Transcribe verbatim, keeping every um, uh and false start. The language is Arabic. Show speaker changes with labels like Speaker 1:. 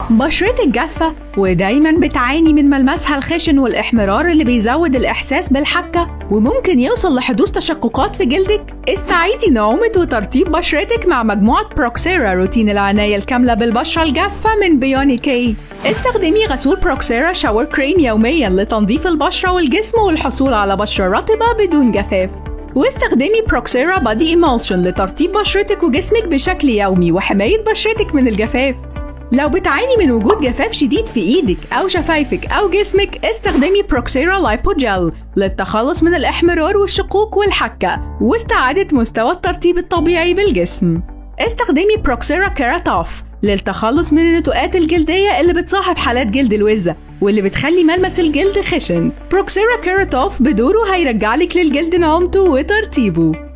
Speaker 1: بشرتك جافة ودايما بتعاني من ملمسها الخشن والإحمرار اللي بيزود الإحساس بالحكة وممكن يوصل لحدوث تشققات في جلدك؟ استعيدي نعومة وترطيب بشرتك مع مجموعة بروكسيرا روتين العناية الكاملة بالبشرة الجافة من بيوني كي. استخدمي غسول بروكسيرا شاور كريم يوميا لتنظيف البشرة والجسم والحصول على بشرة رطبة بدون جفاف. واستخدمي بروكسيرا بادي إيمالشن لترطيب بشرتك وجسمك بشكل يومي وحماية بشرتك من الجفاف. لو بتعاني من وجود جفاف شديد في ايدك او شفايفك او جسمك، استخدمي بروكسيرا لايبو جل للتخلص من الاحمرار والشقوق والحكة واستعادة مستوى الترطيب الطبيعي بالجسم. استخدمي بروكسيرا كيراتوف للتخلص من النتوءات الجلدية اللي بتصاحب حالات جلد الوزة واللي بتخلي ملمس الجلد خشن. بروكسيرا كيراتوف بدوره هيرجعلك للجلد نعومته وترطيبه.